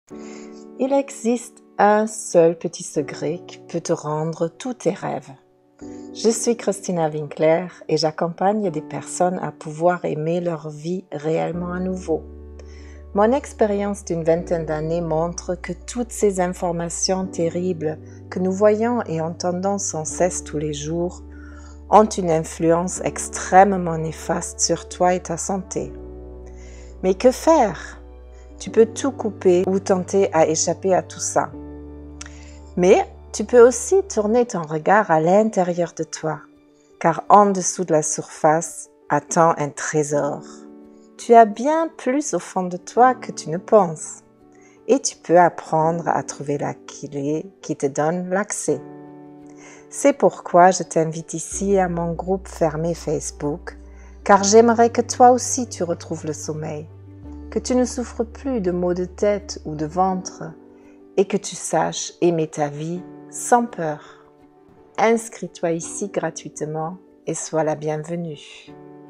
Il existe un seul petit secret qui peut te rendre tous tes rêves. Je suis Christina Winkler et j'accompagne des personnes à pouvoir aimer leur vie réellement à nouveau. Mon expérience d'une vingtaine d'années montre que toutes ces informations terribles que nous voyons et entendons sans cesse tous les jours ont une influence extrêmement néfaste sur toi et ta santé. Mais que faire ? Tu peux tout couper ou tenter à échapper à tout ça. Mais tu peux aussi tourner ton regard à l'intérieur de toi, car en dessous de la surface attend un trésor. Tu as bien plus au fond de toi que tu ne penses, et tu peux apprendre à trouver la clé qui te donne l'accès. C'est pourquoi je t'invite ici à mon groupe fermé Facebook, car j'aimerais que toi aussi tu retrouves le sommeil, que tu ne souffres plus de maux de tête ou de ventre, et que tu saches aimer ta vie sans peur. Inscris-toi ici gratuitement et sois la bienvenue.